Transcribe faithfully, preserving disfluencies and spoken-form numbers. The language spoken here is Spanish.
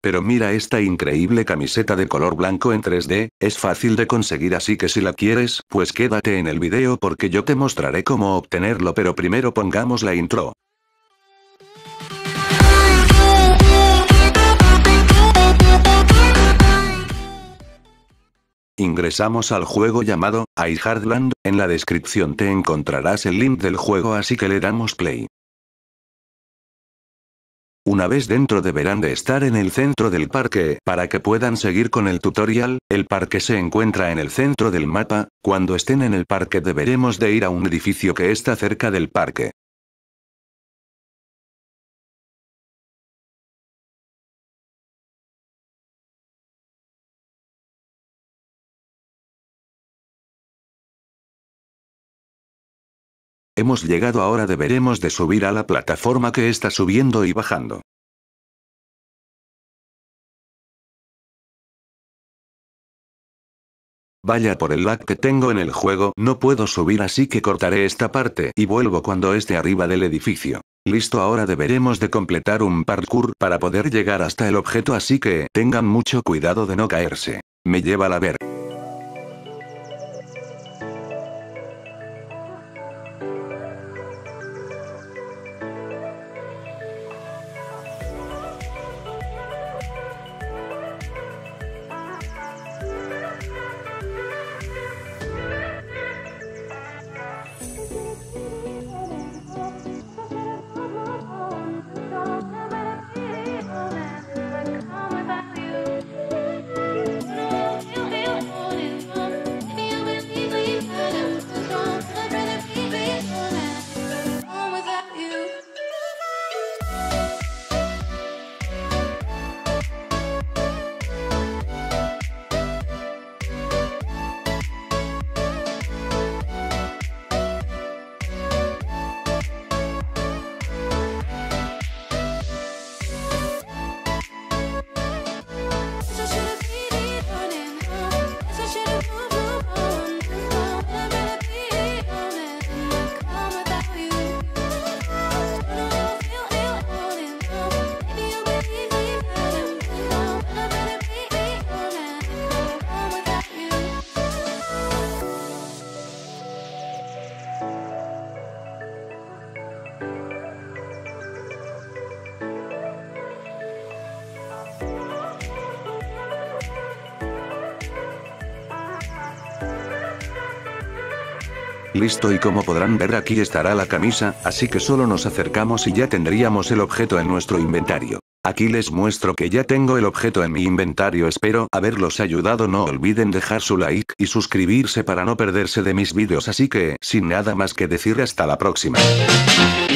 Pero mira esta increíble camiseta de color blanco en tres D, es fácil de conseguir, así que si la quieres, pues quédate en el video porque yo te mostraré cómo obtenerlo, pero primero pongamos la intro. Ingresamos al juego llamado iHeartland, en la descripción te encontrarás el link del juego, así que le damos play. Una vez dentro deberán de estar en el centro del parque, para que puedan seguir con el tutorial. El parque se encuentra en el centro del mapa. Cuando estén en el parque deberemos de ir a un edificio que está cerca del parque. Hemos llegado, ahora deberemos de subir a la plataforma que está subiendo y bajando. Vaya por el lag que tengo en el juego, no puedo subir, así que cortaré esta parte y vuelvo cuando esté arriba del edificio. Listo, ahora deberemos de completar un parkour para poder llegar hasta el objeto, así que tengan mucho cuidado de no caerse. Me lleva la ver. Listo, y como podrán ver aquí estará la camisa, así que solo nos acercamos y ya tendríamos el objeto en nuestro inventario. Aquí les muestro que ya tengo el objeto en mi inventario, espero haberlos ayudado. No olviden dejar su like y suscribirse para no perderse de mis vídeos, así que sin nada más que decir, hasta la próxima.